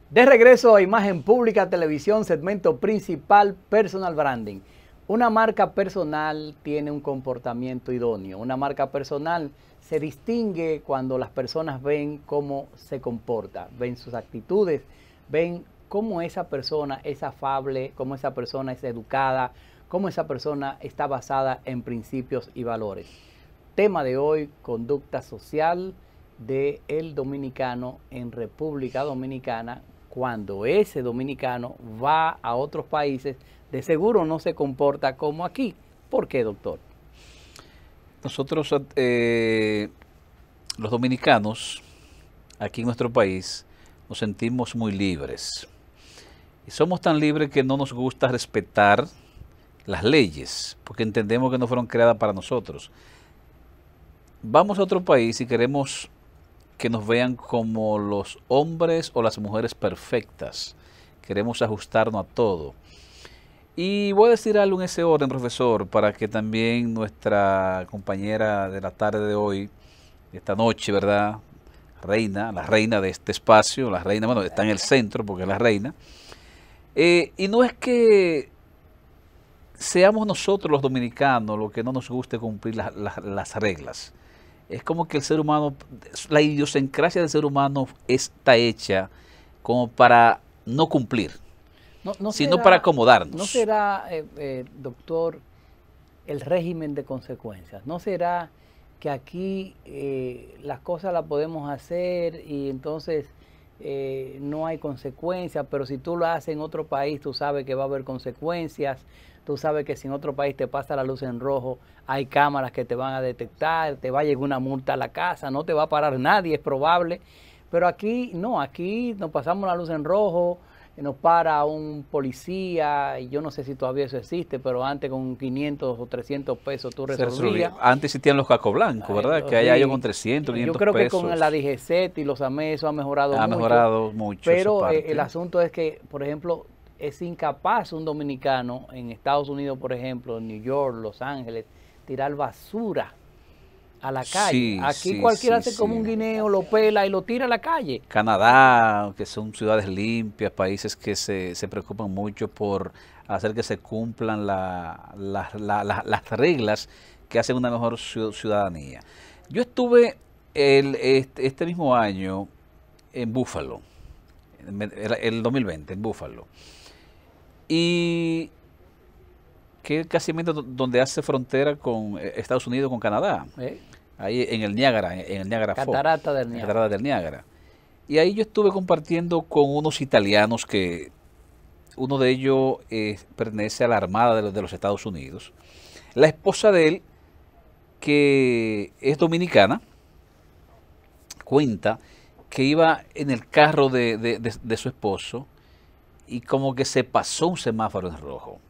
De regreso a Imagen Pública Televisión, segmento principal, Personal Branding. Una marca personal tiene un comportamiento idóneo. Una marca personal se distingue cuando las personas ven cómo se comporta, ven sus actitudes, ven cómo esa persona es afable, cómo esa persona es educada, cómo esa persona está basada en principios y valores. Tema de hoy, conducta social del dominicano en República Dominicana. Cuando ese dominicano va a otros países, de seguro no se comporta como aquí. ¿Por qué, doctor? Nosotros, los dominicanos, aquí en nuestro país, nos sentimos muy libres. Y somos tan libres que no nos gusta respetar las leyes, porque entendemos que no fueron creadas para nosotros. Vamos a otro país y queremos que nos vean como los hombres o las mujeres perfectas. Queremos ajustarnos a todo. Y voy a decir algo en ese orden, profesor, para que también nuestra compañera de la tarde de hoy, esta noche, ¿verdad? La reina de este espacio, la reina, bueno, está en el centro porque es la reina. Y no es que seamos nosotros los dominicanos los que no nos guste cumplir las reglas. Es como que el ser humano, la idiosincrasia del ser humano está hecha como para no cumplir, sino para acomodarnos. ¿No será, doctor, el régimen de consecuencias? ¿No será que aquí las cosas las podemos hacer y entonces no hay consecuencias, pero si tú lo haces en otro país, tú sabes que va a haber consecuencias? Tú sabes que si en otro país te pasa la luz en rojo, hay cámaras que te van a detectar, te va a llegar una multa a la casa, no te va a parar nadie, es probable. Pero aquí no, aquí nos pasamos la luz en rojo, nos para un policía, y yo no sé si todavía eso existe, pero antes con 500 o 300 pesos tú resolvías. Antes existían los cascos blancos, ¿verdad? Que hay con 300, 500 pesos. Yo creo que pesos. con la DGCET y los AME eso ha mejorado mucho. Ha mejorado mucho. Pero el asunto es que, por ejemplo, es incapaz un dominicano en Estados Unidos, por ejemplo, en New York, Los Ángeles, tirar basura a la calle. Sí, aquí sí, cualquiera sí, hace como un guineo, lo pela y lo tira a la calle. Canadá, que son ciudades limpias, países que se preocupan mucho por hacer que se cumplan las reglas que hacen una mejor ciudadanía. Yo estuve este mismo año en Búfalo, el 2020, en Búfalo. Y que casi donde hace frontera con Estados Unidos, con Canadá. Ahí en el Niágara, Catarata del Niágara. Catarata del Niágara. Y ahí yo estuve compartiendo con unos italianos que uno de ellos pertenece a la Armada de los Estados Unidos. La esposa de él, que es dominicana, cuenta que iba en el carro de su esposo y como que se pasó un semáforo en rojo.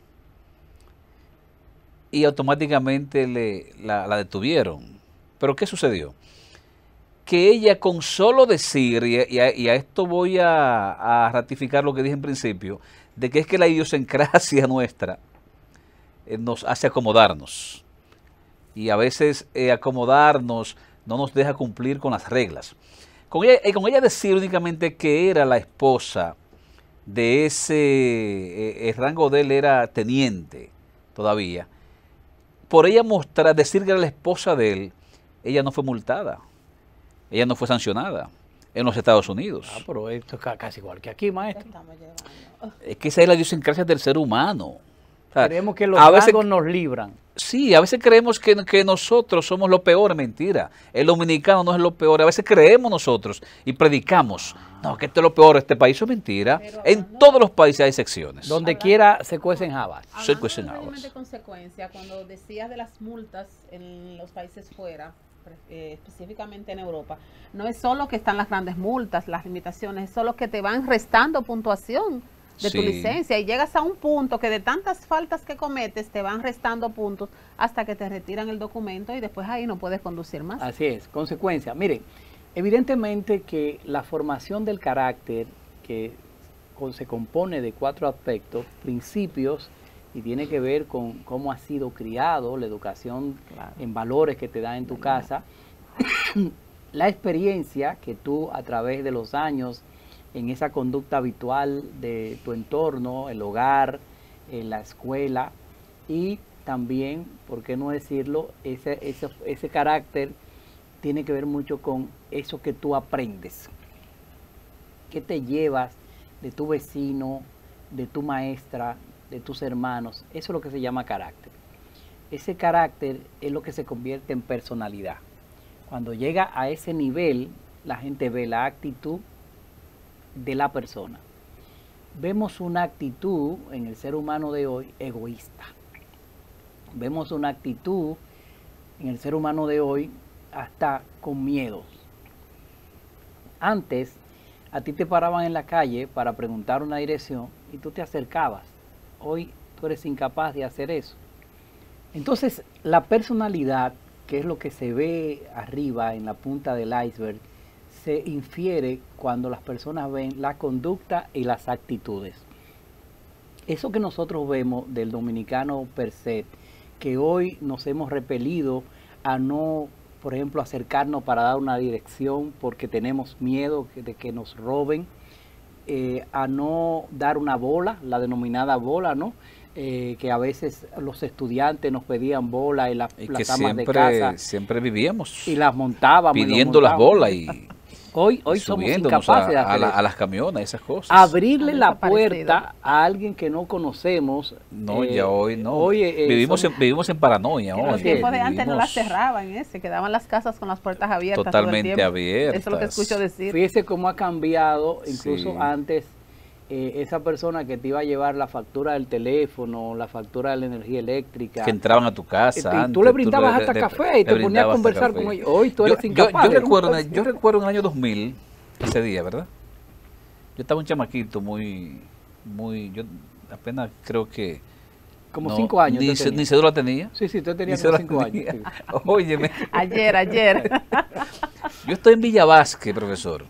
Y automáticamente la detuvieron. ¿Pero qué sucedió? Que ella con solo decir, y a esto voy a ratificar lo que dije en principio, de que es que la idiosincrasia nuestra nos hace acomodarnos. Y a veces acomodarnos no nos deja cumplir con las reglas. Con ella decir únicamente que era la esposa de el rango de él era teniente todavía, por ella decir que era la esposa de él, ella no fue multada, ella no fue sancionada en los Estados Unidos. Pero esto es casi igual que aquí, maestro. Es que esa es la idiosincrasia del ser humano. O sea, creemos que los rangos nos libran. Sí, a veces creemos que nosotros somos lo peor, mentira. El dominicano no es lo peor. A veces creemos nosotros y predicamos. No, que esto es lo peor de este país. Eso es mentira. En todos los países hay secciones. Donde quiera se cuecen habas. Se cuecen habas. De consecuencia, cuando decías de las multas en los países fuera, específicamente en Europa, no es solo que están las grandes multas, las limitaciones, es solo que te van restando puntuación de tu licencia y llegas a un punto que de tantas faltas que cometes te van restando puntos hasta que te retiran el documento y después ahí no puedes conducir más. Así es, consecuencia. Miren, evidentemente que la formación del carácter que se compone de 4 aspectos, principios, y tiene que ver con cómo has sido criado, la educación en valores que te da en tu casa, la experiencia que tú a través de los años en esa conducta habitual de tu entorno, el hogar, la escuela, y también, ¿por qué no decirlo? Ese carácter tiene que ver mucho con eso que tú aprendes. ¿Qué te llevas de tu vecino, de tu maestra, de tus hermanos? Eso es lo que se llama carácter. Ese carácter es lo que se convierte en personalidad. Cuando llega a ese nivel, la gente ve la actitud de la persona. Vemos una actitud en el ser humano de hoy egoísta. Vemos una actitud en el ser humano de hoy hasta con miedos. Antes, a ti te paraban en la calle para preguntar una dirección y tú te acercabas. Hoy tú eres incapaz de hacer eso. Entonces, la personalidad, que es lo que se ve arriba en la punta del iceberg, se infiere cuando las personas ven la conducta y las actitudes. Eso que nosotros vemos del dominicano per se, que hoy nos hemos repelido a no, por ejemplo, acercarnos para dar una dirección porque tenemos miedo de que nos roben, a no dar una bola, la denominada bola, ¿no? Que a veces los estudiantes nos pedían bolas en las amas de casa. Siempre vivíamos y las montábamos. Pidiendo las bolas y hoy somos incapaces de hacer a las camionas, esas cosas. Abrirle la puerta a alguien que no conocemos. No, ya hoy no. Hoy, vivimos en paranoia. En los tiempos de antes no las cerraban, se quedaban las casas con las puertas abiertas. Totalmente todo el abiertas. Eso es lo que escucho decir. Fíjese cómo ha cambiado, incluso antes, esa persona que te iba a llevar la factura del teléfono, la factura de la energía eléctrica. Que entraban a tu casa. Y tú le brindabas hasta café y te ponías a conversar con ellos. Hoy tú eres incapaz. Yo recuerdo en el año 2000, ese día, ¿verdad? Yo estaba un chamaquito yo apenas creo que... Como 5 años. Ni cédula tenía. Sí, tú tenías como 5 años. Sí. Óyeme. Ayer. Yo estoy en Villa Vázquez, profesor.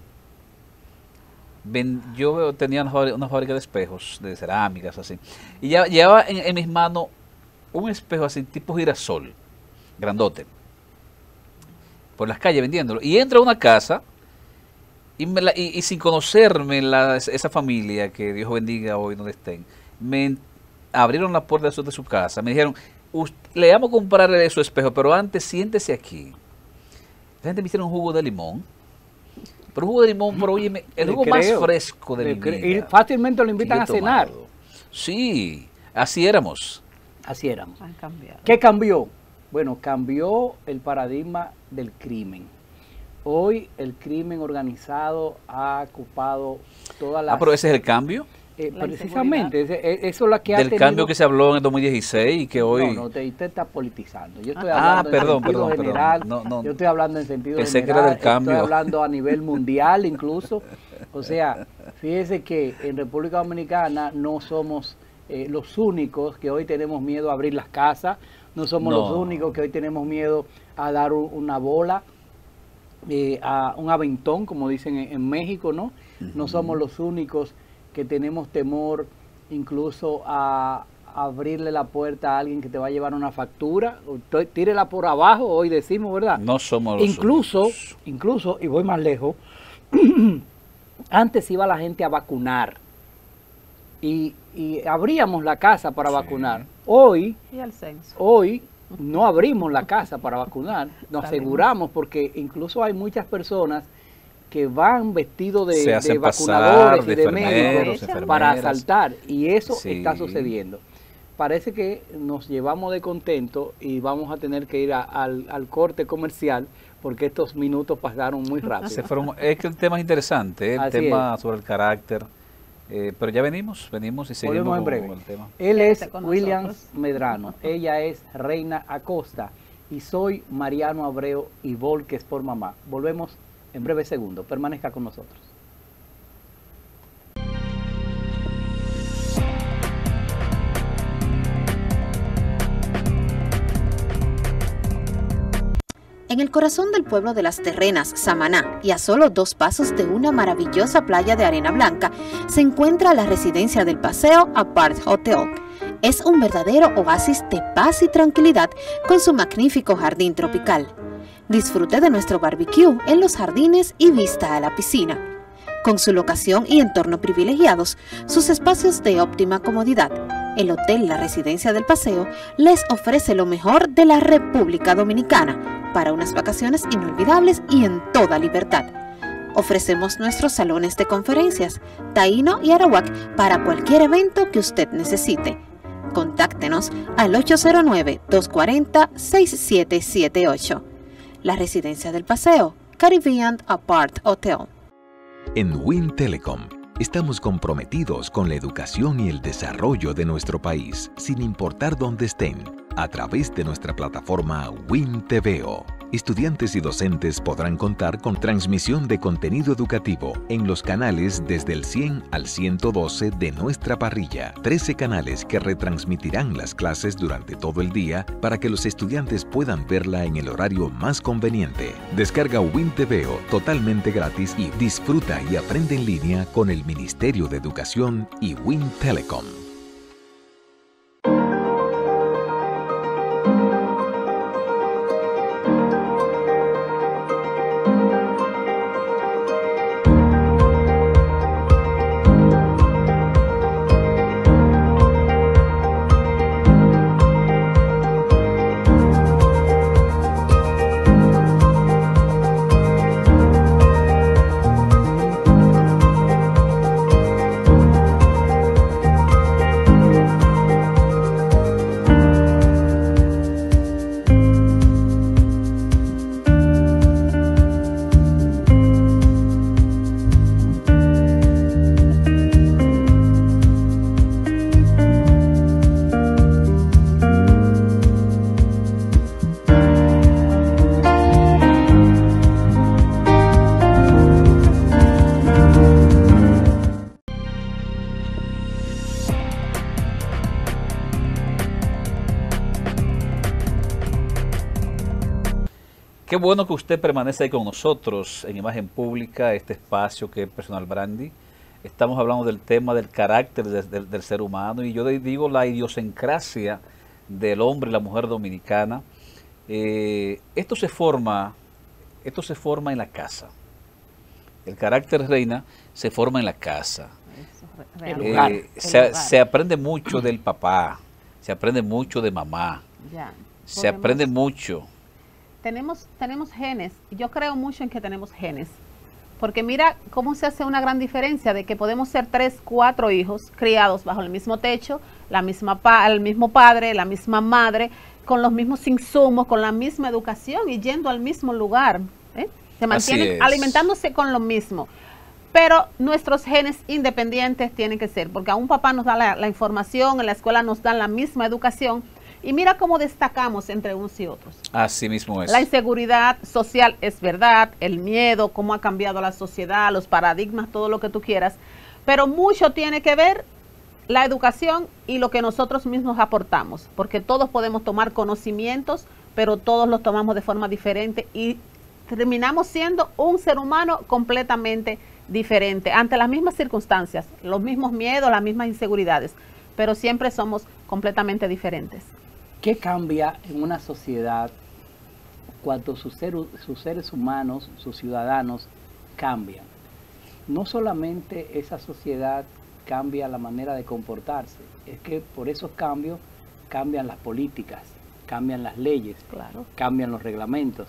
Yo tenía una fábrica de espejos, de cerámicas, así. Y ya llevaba en mis manos un espejo así, tipo girasol, grandote, por las calles vendiéndolo. Y entro a una casa y sin conocerme esa familia, que Dios bendiga hoy donde estén, me abrieron la puerta de su casa. Me dijeron, le vamos a comprar su espejo, pero antes siéntese aquí. La gente me hicieron un jugo de limón. Pero jugo de limón, pero oye, el jugo más fresco de mi vida. Y fácilmente lo invitan a cenar. Sí, así éramos. Así éramos. Han cambiado. ¿Qué cambió? Bueno, cambió el paradigma del crimen. Hoy el crimen organizado ha ocupado todas las... pero ese es el cambio. Precisamente, eso es lo que ha tenido... Del cambio que se habló en el 2016 y que hoy... No, usted está politizando. Yo estoy hablando en sentido general. No, yo estoy hablando en sentido pensé general. Que era del cambio. Estoy hablando a nivel mundial incluso. O sea, fíjese que en República Dominicana no somos los únicos que hoy tenemos miedo a abrir las casas. No somos los únicos que hoy tenemos miedo a dar una bola, a un aventón, como dicen en México, ¿no? No somos los únicos que tenemos temor incluso a abrirle la puerta a alguien que te va a llevar una factura, tírela por abajo, hoy decimos, ¿verdad? No somos los incluso, y voy más lejos, antes iba la gente a vacunar y abríamos la casa para vacunar. Hoy no abrimos la casa para vacunar, nos aseguramos, porque incluso hay muchas personas que van vestidos de vacunadores y de médicos para asaltar, y eso está sucediendo. Parece que nos llevamos de contento y vamos a tener que ir al corte comercial, porque estos minutos pasaron muy rápido. Es que el tema es interesante, el tema sobre el carácter, pero ya venimos y seguimos en breve. Con el tema. Él es Williams Medrano, ella es Reina Acosta y soy Mariano Abreu y Volques por Mamá. Volvemos en breve segundo. Permanezca con nosotros. En el corazón del pueblo de Las Terrenas, Samaná, y a solo 2 pasos de una maravillosa playa de arena blanca, se encuentra la residencia del Paseo Apart Hotel. Es un verdadero oasis de paz y tranquilidad con su magnífico jardín tropical. Disfrute de nuestro barbecue en los jardines y vista a la piscina. Con su locación y entorno privilegiados, sus espacios de óptima comodidad, el Hotel La Residencia del Paseo les ofrece lo mejor de la República Dominicana para unas vacaciones inolvidables y en toda libertad. Ofrecemos nuestros salones de conferencias, Taíno y Arawak para cualquier evento que usted necesite. Contáctenos al 809-240-6778. La Residencia del Paseo, Caribbean Apart Hotel. En Win Telecom estamos comprometidos con la educación y el desarrollo de nuestro país, sin importar dónde estén, a través de nuestra plataforma Win TVO. Estudiantes y docentes podrán contar con transmisión de contenido educativo en los canales desde el 100 al 112 de nuestra parrilla. 13 canales que retransmitirán las clases durante todo el día para que los estudiantes puedan verla en el horario más conveniente. Descarga Win TVO totalmente gratis y disfruta y aprende en línea con el Ministerio de Educación y Win Telecom. Qué bueno que usted permanece ahí con nosotros en Imagen Pública, este espacio que es Personal Branding. Estamos hablando del tema del carácter del ser humano y yo digo la idiosincrasia del hombre y la mujer dominicana. Esto se forma en la casa. El carácter reina se forma en la casa. Se aprende mucho del papá, se aprende mucho de mamá, se aprende mucho. Tenemos genes, yo creo mucho en que tenemos genes, porque mira cómo se hace una gran diferencia de que podemos ser 3, 4 hijos criados bajo el mismo techo, el mismo padre, la misma madre, con los mismos insumos, con la misma educación y yendo al mismo lugar, se mantienen alimentándose con lo mismo. Pero nuestros genes independientes tienen que ser, porque a un papá nos da la información, en la escuela nos dan la misma educación, y mira cómo destacamos entre unos y otros. Así mismo es. La inseguridad social es verdad, el miedo, cómo ha cambiado la sociedad, los paradigmas, todo lo que tú quieras, pero mucho tiene que ver la educación y lo que nosotros mismos aportamos, porque todos podemos tomar conocimientos, pero todos los tomamos de forma diferente y terminamos siendo un ser humano completamente diferente ante las mismas circunstancias, los mismos miedos, las mismas inseguridades, pero siempre somos completamente diferentes. ¿Qué cambia en una sociedad cuando sus seres humanos, sus ciudadanos, cambian? No solamente esa sociedad cambia la manera de comportarse, es que por esos cambios cambian las políticas, cambian las leyes, claro, cambian los reglamentos.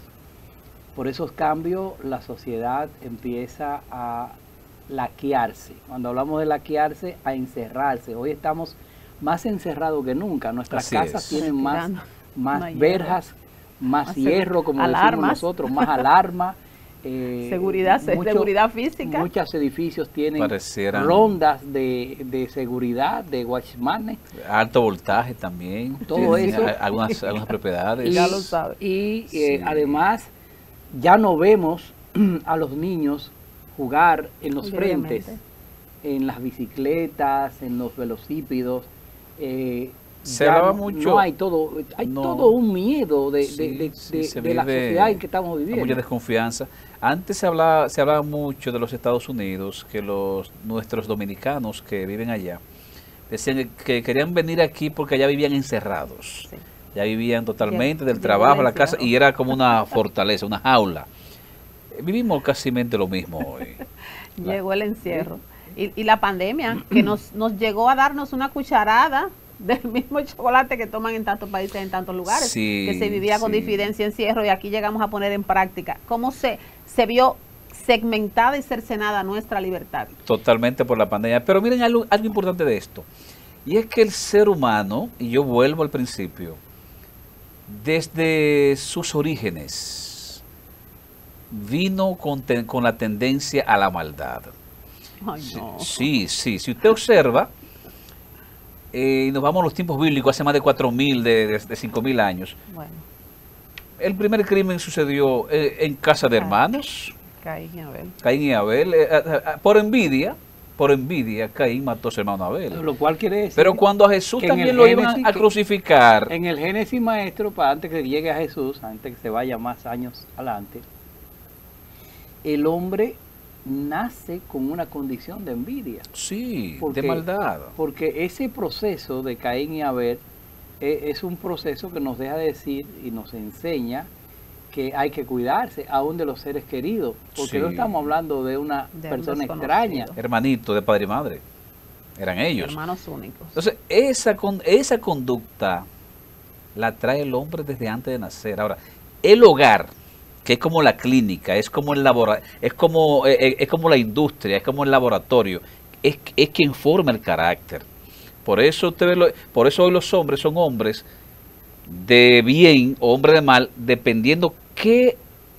Por esos cambios la sociedad empieza a laquearse. Cuando hablamos de laquearse, a encerrarse. Hoy estamos más encerrados que nunca. Nuestras casas tienen más verjas, más hierro, como decimos nosotros, más alarma. Seguridad física. Muchos edificios tienen rondas de seguridad, de watchmanes. Alto voltaje también. Todo eso. Algunas propiedades. Ya lo sabes. Y además ya no vemos a los niños jugar en los frentes, en las bicicletas, en los velocípedos. Se hablaba mucho. Hay todo un miedo de la sociedad en que estamos viviendo. Mucha desconfianza. Antes se hablaba mucho de los Estados Unidos, que nuestros dominicanos que viven allá decían que querían venir aquí porque allá vivían encerrados. Sí. Ya vivían totalmente del trabajo a la casa y era como una fortaleza, una jaula. Vivimos casi lo mismo hoy. Llegó el encierro. Y la pandemia, que nos llegó a darnos una cucharada del mismo chocolate que toman en tantos países, en tantos lugares, Sí, que se vivía con sí. diferencia, encierro, y aquí llegamos a poner en práctica. ¿Cómo se vio segmentada y cercenada nuestra libertad? Totalmente por la pandemia. Pero miren algo importante de esto. Y es que el ser humano, y yo vuelvo al principio, desde sus orígenes, vino con la tendencia a la maldad. Ay, no. Sí. Si usted observa, y nos vamos a los tiempos bíblicos, hace más de 4.000, de 5.000 años, Bueno, el primer crimen sucedió en casa de hermanos, Caín y Abel. Caín y Abel, por envidia, Caín mató a su hermano Abel. Lo cual quiere decir Pero cuando a Jesús que en también el lo iban Génesis a crucificar, en el Génesis maestro, para antes que llegue a Jesús, antes que se vaya más años adelante, el hombre nace con una condición de envidia. sí, Porque- de maldad. Porque ese proceso de Caín y Abel es un proceso que nos deja decir y nos enseña que hay que cuidarse aún de los seres queridos, porque Sí. no estamos hablando de una De un persona desconocido. extraña. Hermanito de padre y madre, eran ellos. Hermanos únicos. Entonces, esa conducta la trae el hombre desde antes de nacer. Ahora, el hogar, que es como la clínica, es como el es como la industria, es como el laboratorio, es quien forma el carácter. Por eso por eso hoy los hombres son hombres de bien o hombres de mal, dependiendo qué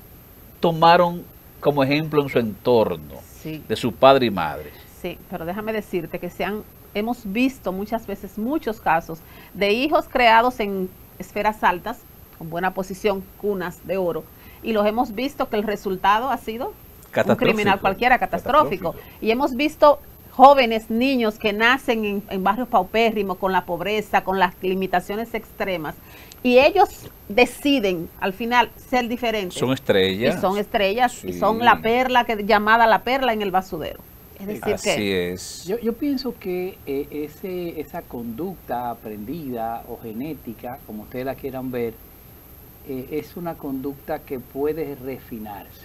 tomaron como ejemplo en su entorno, Sí. de su padre y madre. Sí, pero déjame decirte que hemos visto muchas veces muchos casos de hijos creados en esferas altas, con buena posición, cunas de oro, y los hemos visto que el resultado ha sido un Catastrófico. criminal cualquiera, catastrófico. Y hemos visto jóvenes, niños que nacen en barrios paupérrimos, con la pobreza, con las limitaciones extremas, y ellos deciden al final ser diferentes. Son estrellas. Y son estrellas, y Sí. son la perla, llamada la perla en el basurero. Es decir, Así que es. Yo pienso que esa conducta aprendida o genética, como ustedes la quieran ver, es una conducta que puede refinarse.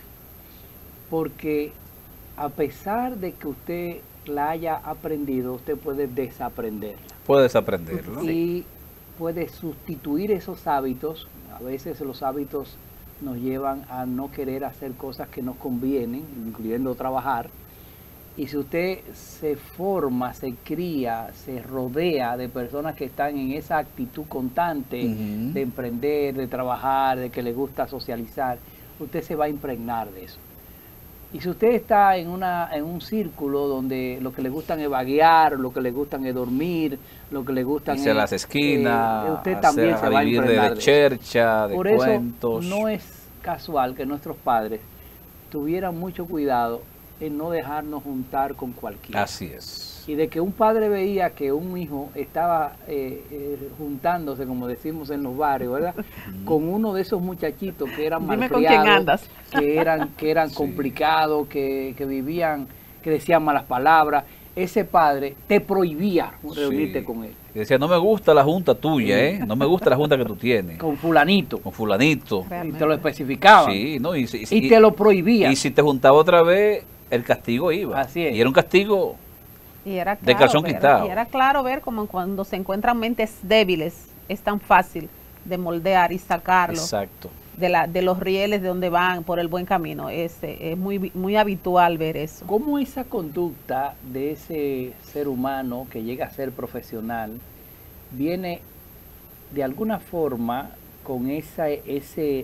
Porque a pesar de que usted la haya aprendido, usted puede desaprenderla. Puede desaprenderlo. Y puede sustituir esos hábitos. A veces los hábitos nos llevan a no querer hacer cosas que nos convienen, incluyendo trabajar. Y si usted se forma, se cría, se rodea de personas que están en esa actitud constante Ujú. de emprender, de trabajar, de que le gusta socializar, usted se va a impregnar de eso. Y si usted está en un círculo donde lo que le gustan es vaguear, lo que le gustan es dormir, lo que le gustan Irse a las esquinas, usted también se va a vivir impregnar de de eso. chercha, de Por eso cuentos. no es casual que nuestros padres tuvieran mucho cuidado en no dejarnos juntar con cualquiera. Así es. Y de que un padre veía que un hijo estaba juntándose, como decimos en los barrios, ¿verdad? Con uno de esos muchachitos que eran Dime con quién malcriados, andas. que eran Sí. complicados, que vivían, que decían malas palabras. Ese padre te prohibía reunirte Sí. con él, Y decía, no me gusta la junta tuya, ¿eh? No me gusta la junta que tú tienes. con fulanito. Con fulanito. Y Realmente. te lo especificaban. Sí, ¿no? Y te lo prohibían. Y si te juntaba otra vez, el castigo iba. Así es. Y era un castigo. Y era De calzón ver, quitado. y era claro ver como cuando se encuentran mentes débiles, es tan fácil de moldear y sacarlo Exacto. de los rieles de donde van por el buen camino. Es muy habitual ver eso. ¿Cómo esa conducta de ese ser humano que llega a ser profesional viene de alguna forma con ese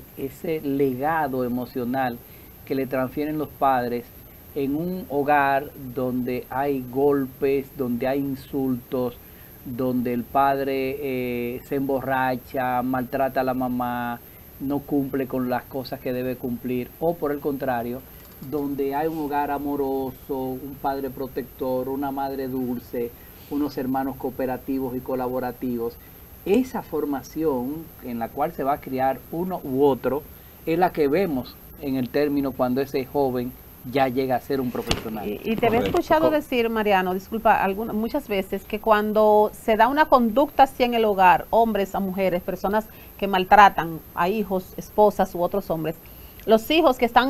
legado emocional que le transfieren los padres en un hogar donde hay golpes, donde hay insultos, donde el padre se emborracha, maltrata a la mamá, no cumple con las cosas que debe cumplir, o por el contrario, donde hay un hogar amoroso, un padre protector, una madre dulce, unos hermanos cooperativos y colaborativos? Esa formación en la cual se va a criar uno u otro es la que vemos en el término cuando ese joven ya llega a ser un profesional. Y te había Correcto. escuchado decir, Mariano, disculpa, muchas veces que cuando se da una conducta así en el hogar, hombres a mujeres, personas que maltratan a hijos, esposas u otros hombres, los hijos que están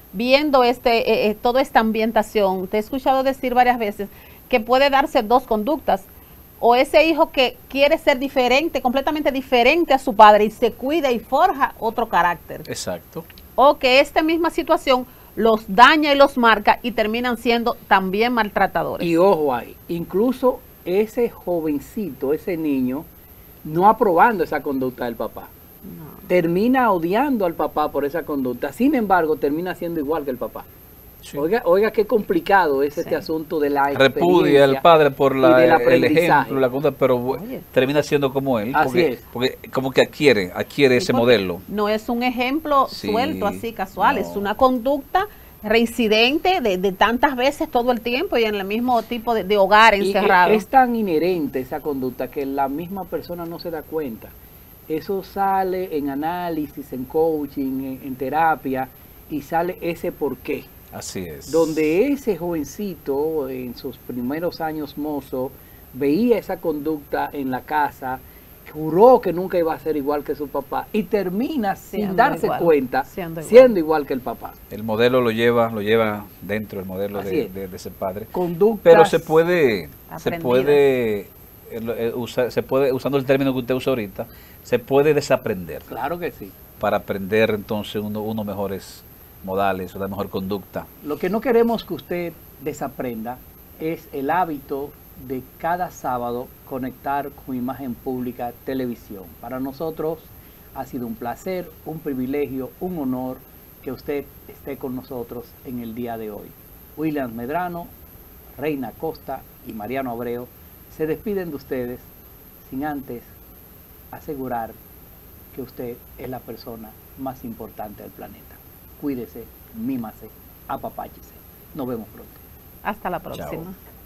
viendo toda esta ambientación, te he escuchado decir varias veces que puede darse dos conductas, o ese hijo que quiere ser diferente, completamente diferente a su padre y se cuida y forja otro carácter. Exacto. O que esta misma situación los daña y los marca y terminan siendo también maltratadores. Y ojo ahí, incluso ese jovencito, ese niño, no aprobando esa conducta del papá. No. Termina odiando al papá por esa conducta, sin embargo termina siendo igual que el papá. Sí. Oiga qué complicado es este Sí. asunto de la Repudia al experiencia padre por y del el aprendizaje. ejemplo, la conducta, pero Oye. termina siendo como él, Así es. porque como que adquiere Sí, ese porque modelo. No es un ejemplo Sí, suelto así casual, no. es una conducta reincidente de tantas veces todo el tiempo y en el mismo tipo de hogar Y encerrado. es tan inherente esa conducta que la misma persona no se da cuenta. Eso sale en análisis, en coaching, en terapia, y sale ese porqué. Así es. Donde ese jovencito en sus primeros años mozo veía esa conducta en la casa, juró que nunca iba a ser igual que su papá y termina sin Siendo darse igual, cuenta siendo siendo igual. igual que el papá. El modelo lo lleva dentro, el modelo Así de, es. de ese padre. Conductas, Pero se puede Aprendidas. usar, usando el término que usted usa ahorita, se puede desaprender claro que sí. para aprender entonces unos mejores modales, una mejor conducta. Lo que no queremos que usted desaprenda es el hábito de cada sábado conectar con Imagen Pública Televisión. Para nosotros ha sido un placer, un privilegio, un honor que usted esté con nosotros en el día de hoy. William Medrano, Reina Costa y Mariano Abreu se despiden de ustedes sin antes asegurar que usted es la persona más importante del planeta. Cuídese, mímase, apapáchese. Nos vemos pronto. Hasta la próxima. Chao.